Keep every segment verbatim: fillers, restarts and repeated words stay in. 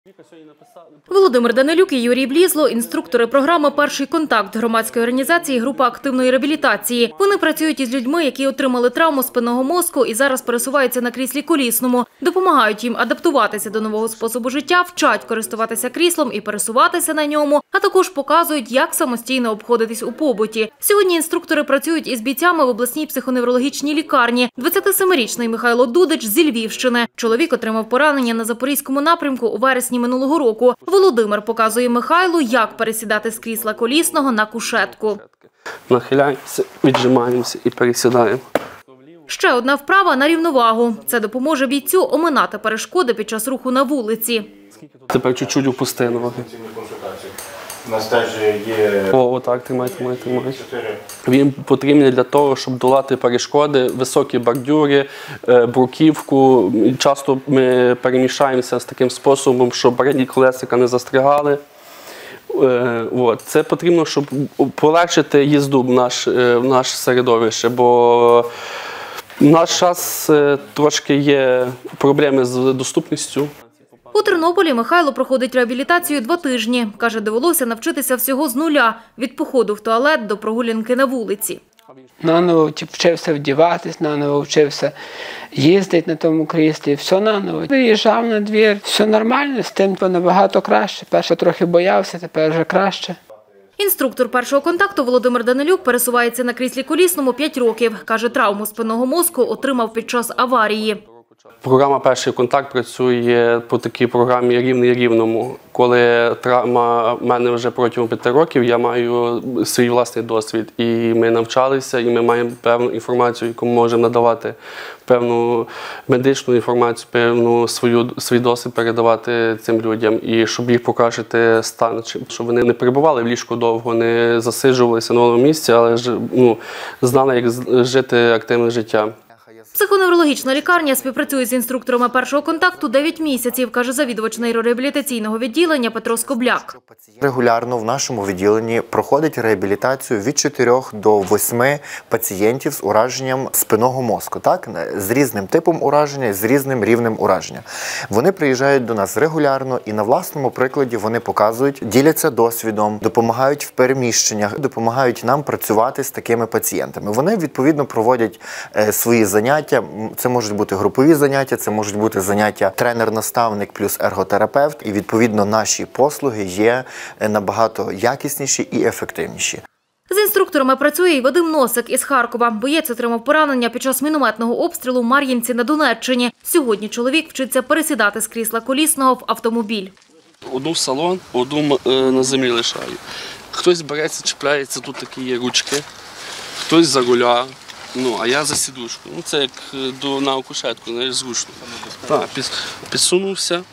Володимир Данилюк і Юрій Блізло – інструктори програми «Перший контакт» громадської організації «Група активної реабілітації». Вони працюють із людьми, які отримали травму спинного мозку і зараз пересуваються на кріслі колісному. Допомагають їм адаптуватися до нового способу життя, вчать користуватися кріслом і пересуватися на ньому, а також показують, як самостійно обходитись у побуті. Сьогодні інструктори працюють із бійцями в обласній психоневрологічній лікарні. двадцятисемирічний Михайло Дудич зі Львівщини. Чоловік отримав поранення на Запорізькому напрямку у вересні минулого року. Володимир показує Михайлу, як пересідати з крісла колісного на кушетку. Нахиляємося, віджимаємося і пересідаємо. Ще одна вправа на рівновагу. Це допоможе бійцю оминати перешкоди під час руху на вулиці. Тепер чуть-чуть опусти ноги. У нас теж є... О, отак, тримай, тримай, тримай. Він потрібний для того, щоб долати перешкоди, високі бордюри, бруківку. Часто ми переміщаємося з таким способом, щоб передні колесика не застрягали. Це потрібно, щоб полегшити їзду в наш, в наше середовище, бо в наш час трошки є проблеми з доступністю. У Тернополі Михайло проходить реабілітацію два тижні. Каже, довелося навчитися всього з нуля – від походу в туалет до прогулянки на вулиці. Наново вчився вдіватись, наново вчився їздити на тому кріслі, все наново. Виїжджав на двір, все нормально, з тим набагато краще. Перше трохи боявся, тепер вже краще. Інструктор першого контакту Володимир Данилюк пересувається на кріслі колісному п'ять років. Каже, травму спинного мозку отримав під час аварії. Програма «Перший контакт» працює по такій програмі «Рівний рівному». Коли травма в мене вже протягом п'яти років, я маю свій власний досвід. І ми навчалися, і ми маємо певну інформацію, яку ми можемо надавати, певну медичну інформацію, певну свою, свій досвід передавати цим людям. І щоб їх покращити стан, щоб вони не перебували в ліжку довго, не засиджувалися на одному місці, але ну, знали, як жити активне життя. Психоневрологічна лікарня співпрацює з інструкторами першого контакту дев'ять місяців, каже завідувач нейрореабілітаційного відділення Петро Скобляк. Регулярно в нашому відділенні проходить реабілітацію від чотирьох до восьми пацієнтів з ураженням спинного мозку, так? З різним типом ураження, з різним рівнем ураження. Вони приїжджають до нас регулярно і на власному прикладі вони показують, діляться досвідом, допомагають в переміщеннях, допомагають нам працювати з такими пацієнтами. Вони, відповідно, проводять свої заняття. Це можуть бути групові заняття, це можуть бути заняття тренер-наставник плюс ерготерапевт. І, відповідно, наші послуги є набагато якісніші і ефективніші. З інструкторами працює і Вадим Носик із Харкова. Боєць отримав поранення під час мінометного обстрілу в Мар'їнці на Донеччині. Сьогодні чоловік вчиться пересідати з крісла колісного в автомобіль. Одну в салон, одну на землі лишаю. Хтось береться, чіпляється, тут такі є ручки, хтось за руля. Ну, а я за сідушку. Ну, це як до, на кушетку, знаєш, зручно. Так, під, підсунувся,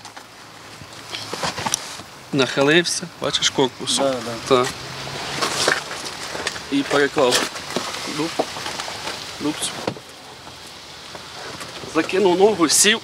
нахилився, бачиш, корпусом. Да, да. Так. І переклав дуб, дубцю. Закинув ногу, сів,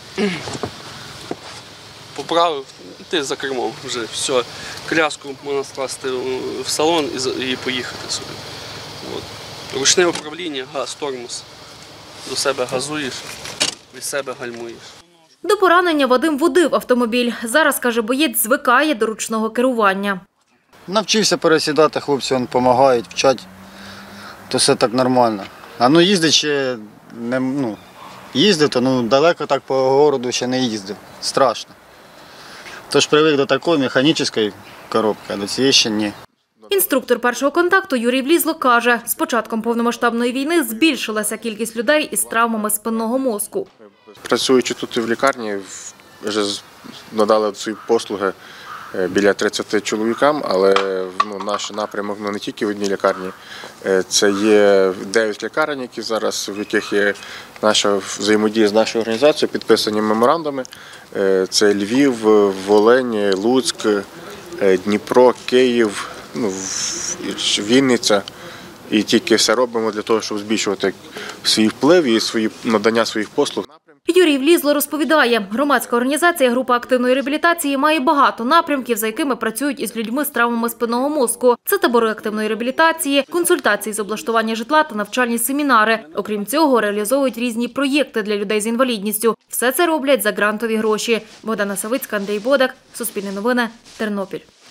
поправив, ти за кермом вже, все. Коляску можна скласти в салон і, і поїхати собі. От. Ручне управління, газ, тормоз. До себе газуєш, від себе гальмуєш. До поранення Вадим водив автомобіль. Зараз, каже боєць, звикає до ручного керування. Навчився пересідати, хлопці допомагають, вчать, то все так нормально. А ну їздить ще, не, ну, їздив, то ну, далеко так по городу ще не їздив. Страшно. Тож привик до такої механічної коробки, а до цієї ще ні. Інструктор першого контакту Юрій Блізло каже, з початком повномасштабної війни збільшилася кількість людей із травмами спинного мозку. Працюючи тут в лікарні, вже надали свої послуги біля тридцяти чоловікам, але ну, наш напрямок ну, не тільки в одній лікарні. Це є дев'ять лікарень, які зараз, в яких є наша взаємодія з нашою організацією, підписані меморандуми. Це Львів, Волинь, Луцьк, Дніпро, Київ. Ну, Вінниця, і тільки все робимо для того, щоб збільшувати свій вплив і свої, надання своїх послуг. Юрій Влізло розповідає, громадська організація «Група активної реабілітації» має багато напрямків, за якими працюють із людьми з травмами спинного мозку. Це табори активної реабілітації, консультації з облаштування житла та навчальні семінари. Окрім цього, реалізовують різні проєкти для людей з інвалідністю. Все це роблять за грантові гроші. Богдана Савицька, Андрій Бодак, Суспільне новини, Тернопіль.